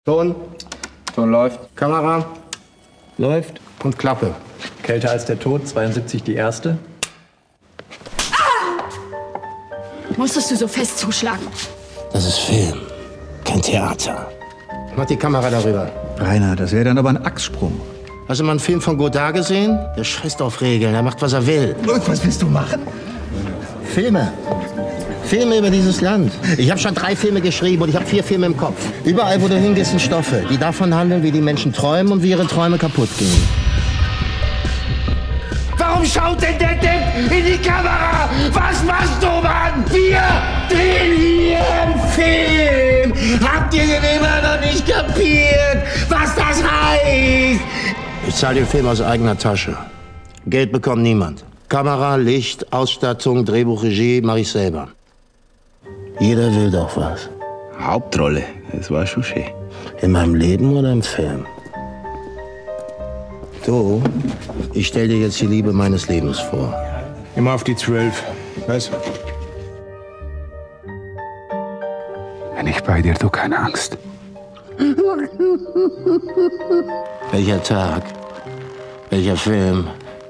Ton. Ton läuft. Kamera. Läuft. Und Klappe. Kälter als der Tod, 72 die erste. Musstest du so fest zuschlagen? Das ist Film, kein Theater. Mach die Kamera darüber. Rainer, das wäre dann aber ein Achssprung. Hast du mal einen Film von Godard gesehen? Der scheißt auf Regeln, er macht, was er will. Und was willst du machen? Filme. Filme über dieses Land. Ich habe schon 3 Filme geschrieben und ich habe 4 Filme im Kopf. Überall, wo du hingehst, sind Stoffe, die davon handeln, wie die Menschen träumen und wie ihre Träume kaputt gehen. Warum schaut denn der Depp in die Kamera? Was machst du, Mann? Wir drehen hier einen Film. Habt ihr denn immer noch nicht kapiert, was das heißt? Ich zahle den Film aus eigener Tasche. Geld bekommt niemand. Kamera, Licht, Ausstattung, Drehbuch, Regie, mache ich selber. Jeder will doch was. Hauptrolle, das war schon schön. In meinem Leben oder im Film? Du, ich stell dir jetzt die Liebe meines Lebens vor. Immer auf die 12. Was? Bin ich bei dir, du, keine Angst. Welcher Tag? Welcher Film?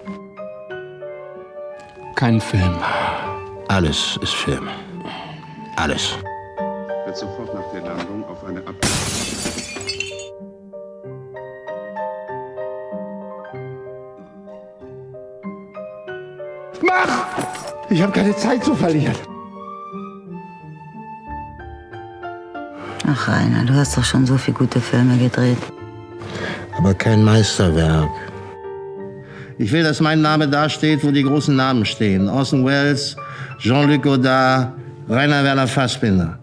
Kein Film. Alles ist Film. Alles. Wird sofort nach der Landung auf eine Mach! Ich habe keine Zeit zu verlieren. Ach, Rainer, du hast doch schon so viele gute Filme gedreht. Aber kein Meisterwerk. Ich will, dass mein Name dasteht, wo die großen Namen stehen. Orson Welles, Jean-Luc Godard, Rainer Werner Fassbinder.